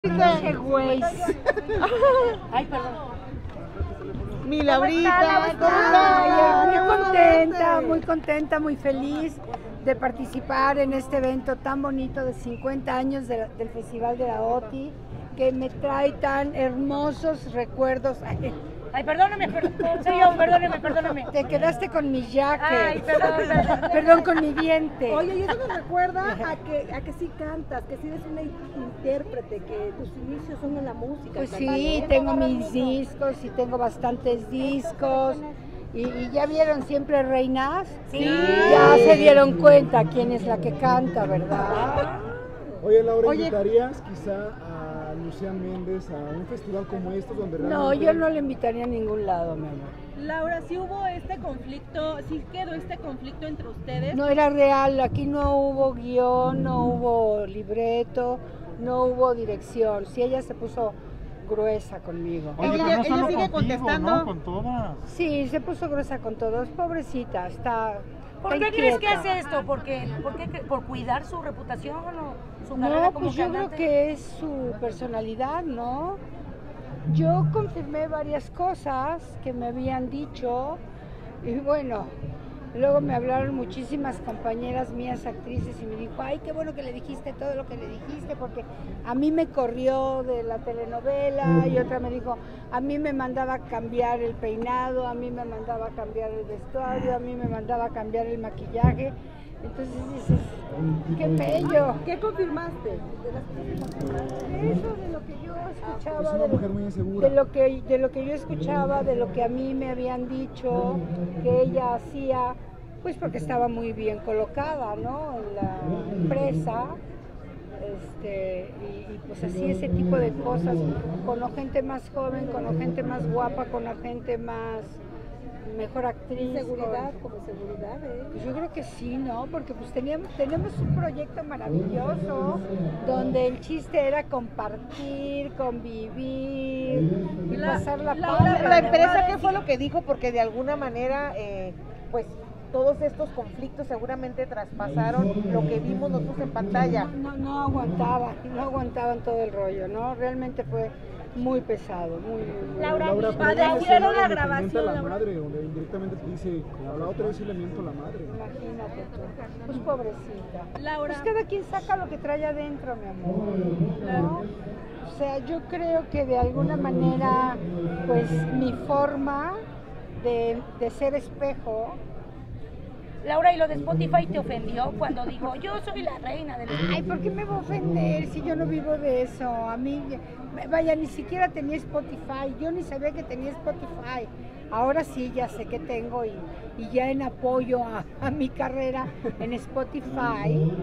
Qué güey. Ay, perdón. Mi Laurita, Muy contenta, muy feliz de participar en este evento tan bonito de 50 años del Festival de la OTI, que me trae tan hermosos recuerdos. Ay, perdóname, soy yo, perdóname. Te quedaste con mi jacket. Ay, perdón. Perdón, con mi diente. Oye, y eso nos recuerda a que sí cantas, que sí eres una intérprete, que tus inicios son en la música. Pues sí, tengo mis discos y tengo bastantes discos. ¿Y ya vieron Siempre Reinas? Sí. Ya se dieron cuenta quién es la que canta, ¿verdad? Oye, Laura, ¿invitarías quizá a Lucía Méndez a un festival como estos donde No, realmente... yo no le invitaría a ningún lado, mi amor. Laura, si hubo este conflicto, si quedó este conflicto entre ustedes. No era real, aquí no hubo guión, no hubo libreto, no hubo dirección. Si ella se puso gruesa conmigo. Oye, Ella- pero no ella solo sigue contigo, contestando. ¿no? Con todas. Sí, se puso gruesa con todos. Pobrecita, está. ¿Por está qué crees que inquieta. hace esto? ¿Por cuidar su reputación o su carrera No, como pues yo creo cantante? que es su personalidad, ¿no? Yo confirmé varias cosas que me habían dicho y bueno, luego me hablaron muchísimas compañeras mías actrices y me dijo, ay, qué bueno que le dijiste todo lo que le dijiste, porque a mí me corrió de la telenovela, y otra me dijo, a mí me mandaba cambiar el peinado, a mí me mandaba cambiar el vestuario, a mí me mandaba cambiar el maquillaje. Entonces dices, qué bello. ¿Qué confirmaste? De las cosas que confirmaste. Eso de lo que yo escuchaba, Es una mujer muy insegura. de lo que yo escuchaba, de lo que a mí me habían dicho que ella hacía, pues porque estaba muy bien colocada, ¿no? En la empresa. Y pues así ese tipo de cosas, con la gente más joven, con la gente más guapa, con la gente más mejor actriz. Seguridad, como seguridad, Pues yo creo que sí, ¿no? Porque pues tenemos un proyecto maravilloso donde el chiste era compartir, convivir y pasarla padre. La empresa, ¿qué fue lo que dijo? Porque de alguna manera, pues todos estos conflictos seguramente traspasaron lo que vimos nosotros en pantalla. No aguantaban todo el rollo, ¿no? Realmente fue muy pesado, muy... Laura, Laura, padecieron la donde te grabación, miente a la Laura. madre, donde indirectamente te dice, a la otra vez sí le miento a la madre. Imagínate tú, pues pobrecita. Laura. Pues cada quien saca lo que trae adentro, mi amor, ¿no? O sea, yo creo que de alguna manera, pues mi forma de ser espejo. Laura, ¿y lo de Spotify te ofendió cuando dijo, yo soy la reina del... Ay, ¿por qué me va a ofender si yo no vivo de eso? A mí, vaya, ni siquiera tenía Spotify, yo ni sabía que tenía Spotify. Ahora sí, ya sé que tengo y ya en apoyo a mi carrera en Spotify,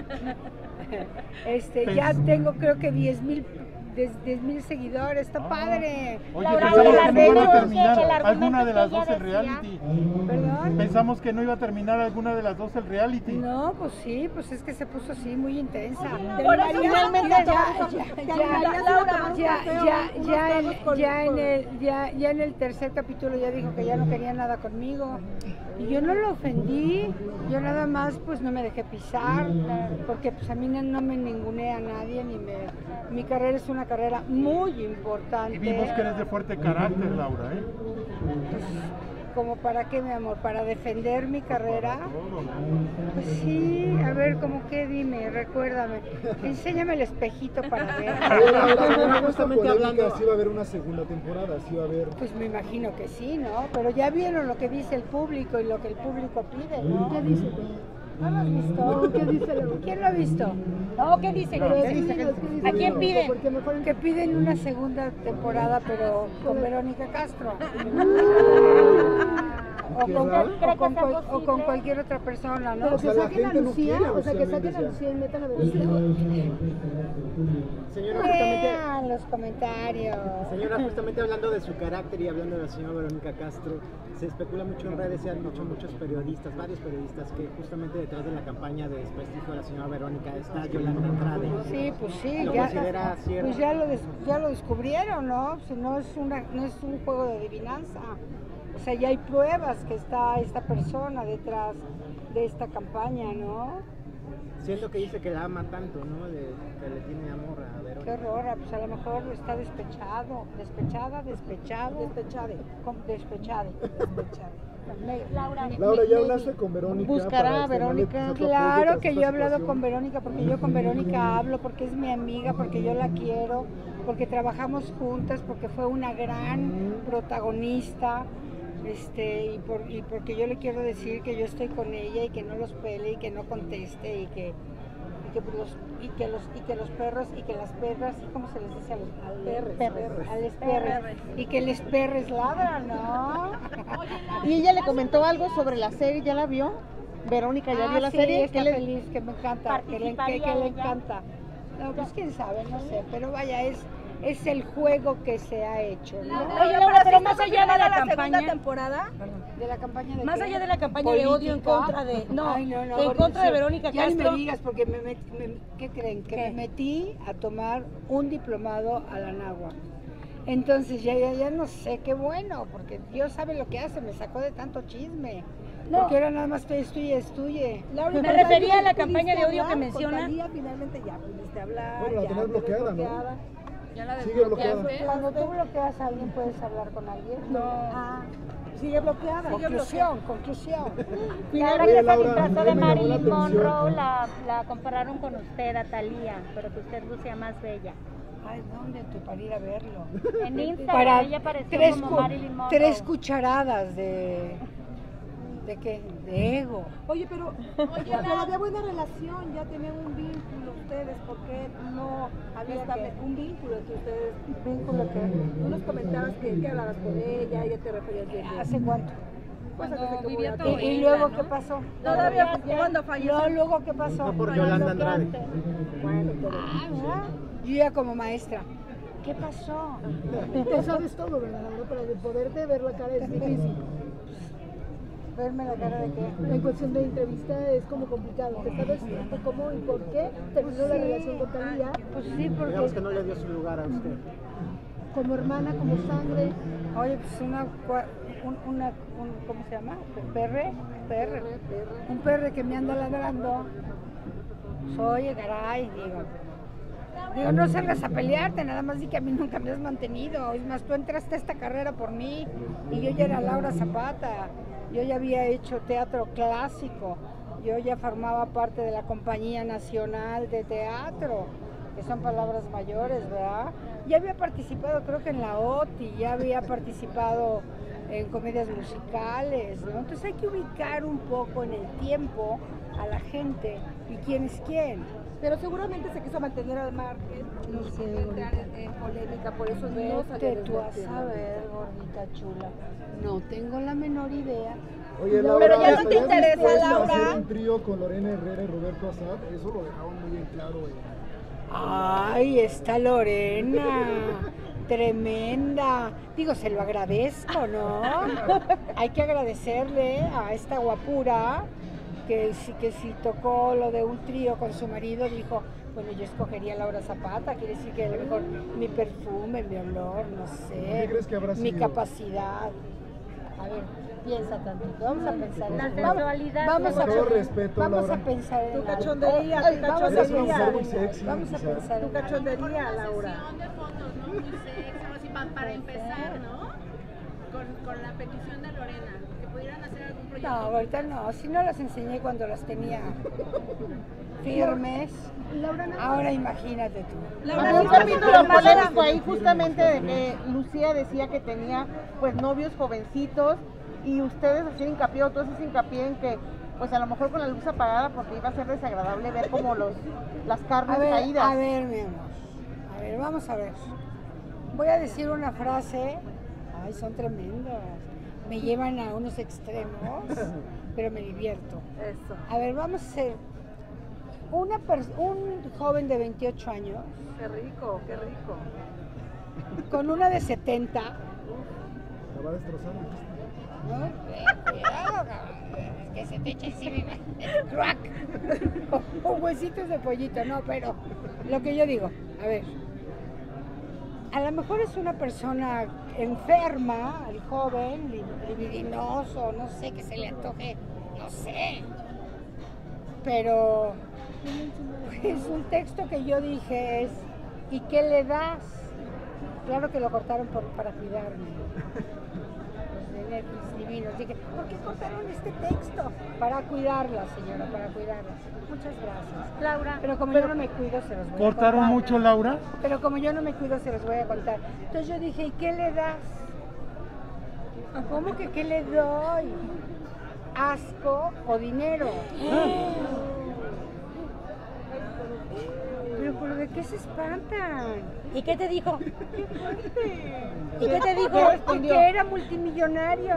ya tengo creo que 10,000 seguidores, está padre. Oye, Laura, pensamos el que no iba a argumento terminar que alguna de las ella dos el decía. reality. ¿Perdón? Pensamos que no iba a terminar alguna de las dos el reality. No, pues sí, pues es que se puso así muy intensa. Por eso finalmente Ya en el tercer capítulo ya dijo que ya no quería nada conmigo. Y yo no lo ofendí, yo nada más pues no me dejé pisar, porque pues a mí no me ningunea a nadie, mi carrera es una carrera muy importante. Y vimos que eres de fuerte carácter, Laura, ¿eh? ¿Como para qué, mi amor? ¿Para defender mi carrera? Pues sí, a ver, ¿cómo qué? Dime, recuérdame. Enséñame el espejito para ver. Justamente hablando, sí va a haber una segunda temporada, sí va a haber... Pues me imagino que sí, ¿no? Pero ya vieron lo que dice el público y lo que el público pide, ¿no? ¿Qué dice? ¿No lo has visto? ¿Qué dice? ¿Quién lo ha visto? No, ¿qué dice? ¿A quién piden? Que piden una segunda temporada, pero con Verónica Castro. O con cualquier otra persona, ¿no? O sea, la gente no quiere a Lucía Méndez ya. y metan a Verónica. Señora, justamente, Vean los comentarios. señora, justamente hablando de su carácter y hablando de la señora Verónica Castro, se especula mucho en redes, se han dicho muchos periodistas, varios periodistas, que justamente detrás de la campaña de desprestigio de la señora Verónica está Yolanda Andrade. Sí, pues sí, ¿Lo considera cierto? pues ya lo descubrieron, ¿no? Si no es un juego de adivinanza. O sea, ya hay pruebas que está esta persona detrás de esta campaña, ¿no? Siento que dice que la ama tanto, ¿no? Que le tiene amor a Qué Verónica. horror, pues a lo mejor está despechado, despechado. Despechade. Despechado. Laura, Laura, ¿ya hablaste con Verónica? Buscará para a Verónica. externarle, pues, tu Claro apoyo que tras yo he esta hablado situación? con Verónica, porque yo con Verónica hablo, porque es mi amiga, porque yo la quiero, porque trabajamos juntas, porque fue una gran protagonista, y porque yo le quiero decir que yo estoy con ella y que no los pele y que no conteste y que los perros y que las perras, ¿cómo se les dice a los perros? Y que les perres ladran, ¿no? Y ella le comentó algo sobre la serie, ¿ya la vio? Verónica, ¿ya vio la sí, serie? está ¿Qué le- feliz, que me encanta, que le ¿Participaría ella? encanta. No, pues quién sabe, no sé, pero vaya, es el juego que se ha hecho, ¿no? Oye, Laura, pero ¿sí más está allá de la confirmada segunda campaña, temporada? De la campaña de más qué? allá de la campaña de odio en ¿Política? contra de, no, Ay, no, en porque contra de sí, Verónica ya ni Castro. me digas, porque ¿qué creen? Que ¿Qué? me metí a tomar un diplomado a la Nahua. Entonces ya no sé, qué bueno, porque Dios sabe lo que hace, me sacó de tanto chisme. No. Porque ahora nada más estudie. Laura, Me ¿con refería Talía a la pudiste campaña de odio hablar? que menciona. Con Talía finalmente ya pudiste hablar. Bueno, la ya tenés te ves bloqueada, ¿no? bloqueada. Sigue bloqueada. Cuando tú bloqueas a alguien, ¿puedes hablar con alguien? No. Ah, sigue bloqueada. Conclusión. Ahora Oye, que se Laura, disfrazó de a mí me llamó la Marilyn atención. Monroe, la compararon con usted, a Thalía, pero que usted lucía más bella. Ay, ¿dónde? Tú para ir a verlo. En Instagram Para ella pareció como Marilyn Monroe. 3 cucharadas ¿de qué? De ego. Oye, pero había buena relación, ya tenían un vínculo ustedes, ¿por qué no había un vínculo entre ustedes? ¿Vínculo qué? Tú nos comentabas que hablabas con ella te referías bien. ¿Hace cuánto? Pues desde que vivía murió todo tu- ¿Y luego qué pasó? Todavía cuando falleció. ¿Luego qué pasó? Fue por Yolanda Andrade. Bueno, pero ¿Verdad? Yo ya como maestra. ¿Qué pasó? Tú sabes todo, ¿verdad? Laura? Pero de poderte ver la cara es difícil. ¿Verme la cara de qué? En cuestión de entrevista es como complicado. ¿Te sabes cómo y por qué terminó la relación con Talía? Pues sí, Digamos que porque... no le dio su lugar a usted. Como hermana, como sangre. Oye, pues ¿cómo se llama? Perre. Un perre que me anda ladrando. Pues, oye, caray, digo, no salgas a pelearte, nada más di que a mí nunca me has mantenido. Es más, tú entraste a esta carrera por mí y yo ya era Laura Zapata. Yo ya había hecho teatro clásico. Yo ya formaba parte de la Compañía Nacional de Teatro, que son palabras mayores, ¿verdad? Ya había participado, creo que en la OTI, ya había participado en comedias musicales, ¿no? Entonces hay que ubicar un poco en el tiempo a la gente y quién es quién. Pero seguramente se quiso mantener al margen, no sé, entrar en polémica, por eso no salió Vete del tú a tema. saber, gordita chula. No tengo la menor idea. Oye, Laura, Pero ya no te ¿estarías interesa, dispuesta a Laura? hacer un trío con Lorena Herrera y Roberto Azad? Eso lo dejaban muy en claro. Ay, está Lorena, tremenda. Digo, se lo agradezco, ¿no? Hay que agradecerle a esta guapura que si tocó lo de un trío con su marido, dijo, bueno, yo escogería a Laura Zapata, quiere decir que a lo mejor mi perfume, mi olor, no sé, ¿Qué crees que habrá mi sido? capacidad. A ver, piensa tantito, vamos a pensar en La eso. sensualidad. Vamos Con a, todo respeto, vamos Laura. a pensar en Tu algo. cachondería, tu Vamos a Eres una cachondería. mujer pensar muy en sexy, algo. Vamos a quizá. pensar Tu en algo. cachondería, Laura. De fotos, ¿no? Muy sexy, algo así para empezar, ¿no? Con la petición de Lorena, que pudieran hacer algún No, proyecto. ahorita no, si no las enseñé cuando las tenía firmes, ahora imagínate tú. Había un capítulo polémico ahí justamente de que Lucía decía que tenía pues novios jovencitos y ustedes hacían hincapié, o tú haces hincapié en que pues a lo mejor con la luz apagada porque iba a ser desagradable ver como las carnes caídas. A ver, mi amor, a ver, vamos a ver. Voy a decir una frase, ay, son tremendas, me llevan a unos extremos, pero me divierto. Eso. A ver, vamos a hacer un joven de 28 años Qué rico, qué rico. con una de 70, La va a destrozar. ¿no? Cuidado, cabrón, es que se te echa encima crack o huesitos de pollito, no, pero lo que yo digo, a ver, a lo mejor es una persona enferma, el joven, libidinoso, no sé, que se le antoje, no sé, pero Es un texto que yo dije es, ¿y qué le das? Claro que lo cortaron para cuidarme. Los de Netflix divinos. Dije, ¿por qué cortaron este texto? Para cuidarla, señora, para cuidarla. Muchas gracias. Laura. Pero como yo no me cuido, se los voy a contar. ¿Cortaron mucho, Laura? Pero como yo no me cuido, se los voy a contar. Entonces yo dije, ¿y qué le das? ¿Cómo que qué le doy? ¿Asco o dinero? ¿Pero de qué se espantan? ¿Y qué te dijo? ¡Qué fuerte! ¿Y qué te dijo? Que era multimillonario.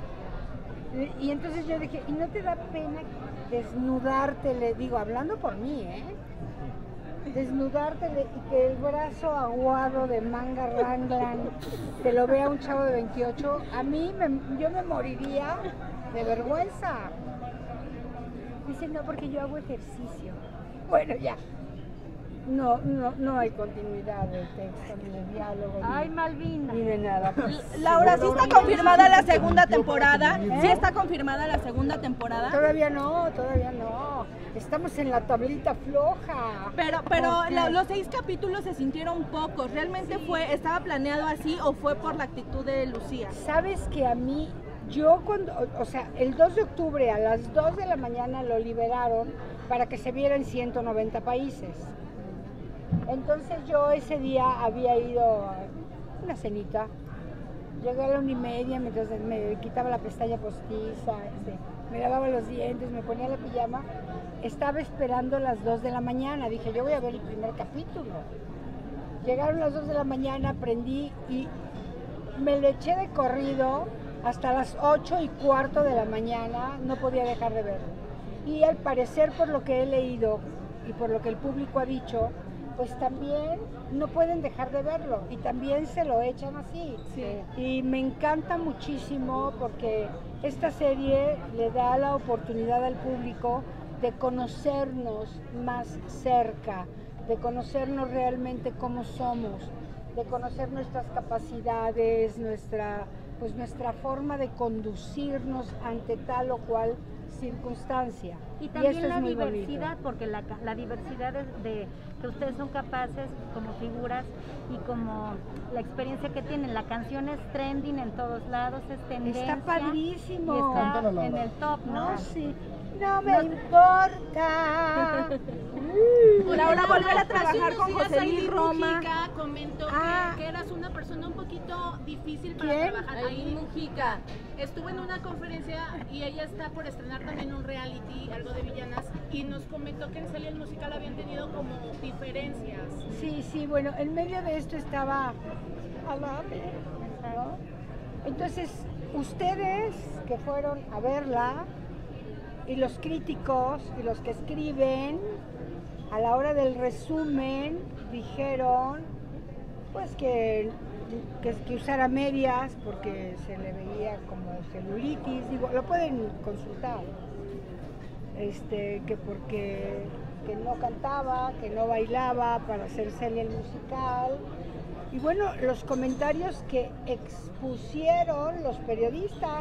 Y entonces yo dije, ¿y no te da pena desnudarte? Le digo, hablando por mí, desnudártele y que el brazo aguado de manga Ranglan te lo vea un chavo de 28, yo me moriría de vergüenza. Dice, no, porque yo hago ejercicio. Bueno, ya. No hay continuidad del texto, ni de diálogo, Ay, Malvina. ni de nada. Laura, ¿sí está confirmada la segunda temporada? ¿Sí está confirmada la segunda temporada? Todavía no. Estamos en la tablita floja. Pero los 6 capítulos se sintieron pocos. ¿Realmente estaba planeado así o fue por la actitud de Lucía? Sabes que a mí, el 2 de octubre a las 2 de la mañana lo liberaron para que se viera en 190 países. Entonces yo ese día había ido a una cenita. Llegué a la 1:30 mientras me quitaba la pestaña postiza, me lavaba los dientes, me ponía la pijama. Estaba esperando las 2 de la mañana. Dije, yo voy a ver el primer capítulo. Llegaron las 2 de la mañana, prendí y me le eché de corrido hasta las 8:15 de la mañana. No podía dejar de verlo. Y al parecer, por lo que he leído y por lo que el público ha dicho, pues también no pueden dejar de verlo y también se lo echan así. Sí. Y me encanta muchísimo porque esta serie le da la oportunidad al público de conocernos más cerca, de conocernos realmente cómo somos, de conocer nuestras capacidades, nuestra forma de conducirnos ante tal o cual circunstancia. Y también esto la es muy diversidad, bonito. porque la diversidad de que ustedes son capaces como figuras y como la experiencia que tienen. La canción es trending en todos lados, es tendencia. Está padrísimo. Y está Cántala, en el top, ¿no? No, sí. No me importa. Laura, volver a trabajar con Lucía José Luis Saidi Roma. Mujica comentó que eras una persona un poquito difícil para ¿Quién? trabajar. Saidi Mujica estuvo en una conferencia y ella está por estrenar también un reality, algo de villanas, y nos comentó que en Celia el Musical habían tenido como diferencias. Sí, bueno, en medio de esto estaba Alame, ¿no? Entonces, ustedes que fueron a verla, y los críticos y los que escriben, a la hora del resumen, dijeron pues que usara medias porque se le veía como celulitis, digo, lo pueden consultar, que porque que no cantaba, que no bailaba para hacer Celia el Musical. Y bueno, los comentarios que expusieron los periodistas.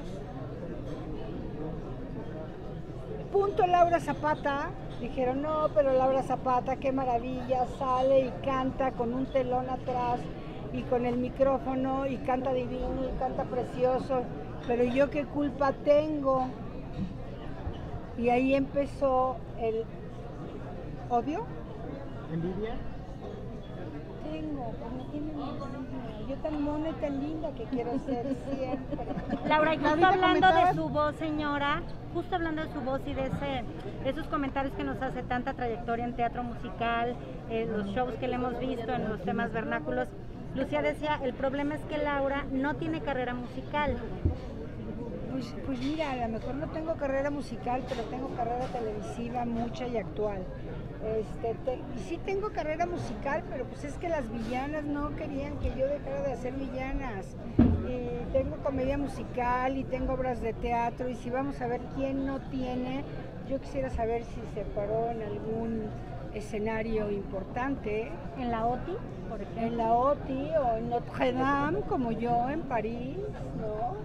Punto Laura Zapata, dijeron, no, pero Laura Zapata, qué maravilla, sale y canta con un telón atrás y con el micrófono y canta divino y canta precioso, pero yo qué culpa tengo. Y ahí empezó el odio. ¿Envidia? Tengo, pues me tienen envidia. Yo tan mona y tan linda que quiero ser siempre. Laura, y justo Ahorita hablando de comentabas- su voz, señora, justo hablando de su voz y de esos comentarios que nos hace tanta trayectoria en teatro musical, los shows que le hemos visto en los temas vernáculos, Lucía decía, el problema es que Laura no tiene carrera musical. Pues mira, a lo mejor no tengo carrera musical, pero tengo carrera televisiva mucha y actual. Y sí tengo carrera musical, pero pues es que las villanas no querían que yo dejara de hacer villanas. Y tengo comedia musical y tengo obras de teatro, y si vamos a ver quién no tiene, yo quisiera saber si se paró en algún escenario importante. En la OTI, por ejemplo. En la OTI o en Notre Dame, como yo, en París, ¿no?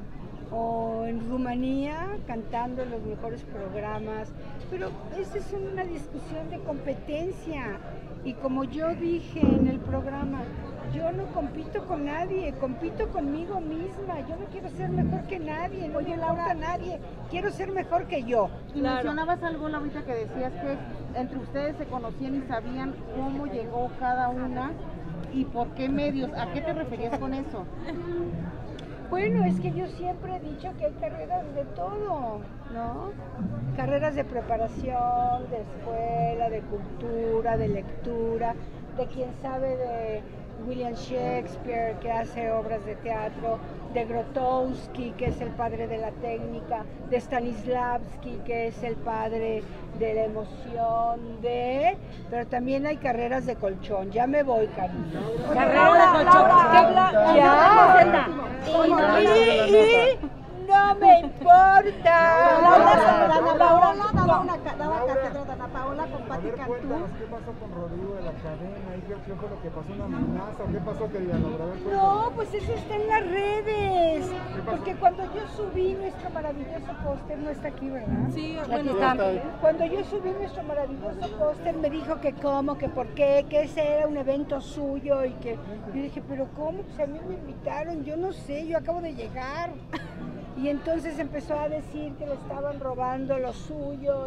o en Rumanía cantando en los mejores programas, pero esa es una discusión de competencia y como yo dije en el programa, yo no compito con nadie, compito conmigo misma, yo no quiero ser mejor que nadie, no me importa a nadie, quiero ser mejor que yo. Y mencionabas algo, Laurita, que decías que entre ustedes se conocían y sabían cómo llegó cada una y por qué medios. ¿A qué te referías con eso? Bueno, es que yo siempre he dicho que hay carreras de todo, ¿no? Carreras de preparación, de escuela, de cultura, de lectura, de quien sabe de William Shakespeare, que hace obras de teatro, de Grotowski, que es el padre de la técnica, de Stanislavski, que es el padre de la emoción, pero también hay carreras de colchón. Ya me voy, cariño. Carrera de colchón. Ya. Y no me importa. Daba cátedra de Ana Paola con Pati Cantú. ¿Qué pasó con Rodrigo de la cadena? ¿Qué fue lo que pasó? ¿Una amenaza? ¿Qué pasó, querida Laura? No, pues eso está en las redes. Porque cuando yo subí nuestro maravilloso póster, no está aquí, ¿verdad? Sí, bueno, está. Cuando yo subí nuestro maravilloso póster, me dijo que cómo, que por qué, que ese era un evento suyo y que yo dije, pero ¿cómo? Pues a mí me invitaron, yo no sé, yo acabo de llegar. Y entonces empezó a decir que le estaban robando lo suyo.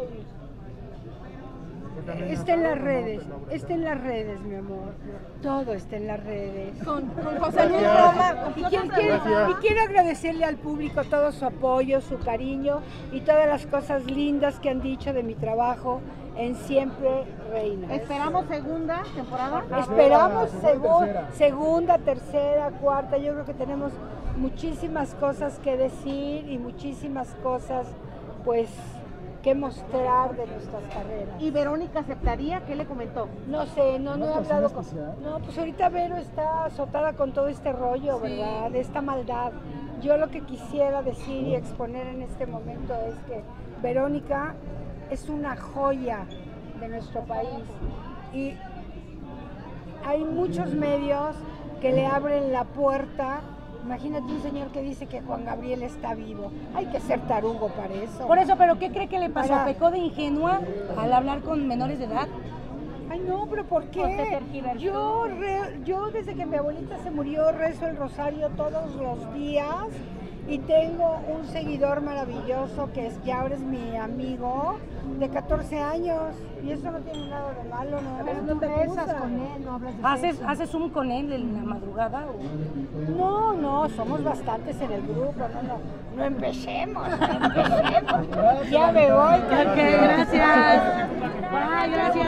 Está en las redes, mi amor. Todo está en las redes. Con José Luis Roma. Y quiero agradecerle al público todo su apoyo, su cariño y todas las cosas lindas que han dicho de mi trabajo en Siempre Reina. ¿Esperamos segunda temporada? Esperamos segunda, tercera, cuarta. Yo creo que tenemos muchísimas cosas que decir y muchísimas cosas, pues, que mostrar de nuestras carreras. ¿Y Verónica aceptaría? ¿Qué le comentó? No sé, no he hablado con... No, pues ahorita Vero está azotada con todo este rollo, ¿verdad? De esta maldad. Yo lo que quisiera decir y exponer en este momento es que Verónica es una joya de nuestro país y hay muchos medios que le abren la puerta. Imagínate un señor que dice que Juan Gabriel está vivo. Hay que ser tarugo para eso. Por eso, ¿pero qué cree que le pasó? ¿Pecó de ingenua al hablar con menores de edad? Ay, no, pero ¿por qué? Yo desde que mi abuelita se murió rezo el rosario todos los días y tengo un seguidor maravilloso que ya ahora es mi amigo de 14 años y eso no tiene nada de malo, ¿no? Pero no te besas con él, no hablas de sexo. ¿Haces Zoom con él en la madrugada? No, somos bastantes en el grupo, no empecemos. Ya me voy. Ok, gracias. Bye, gracias.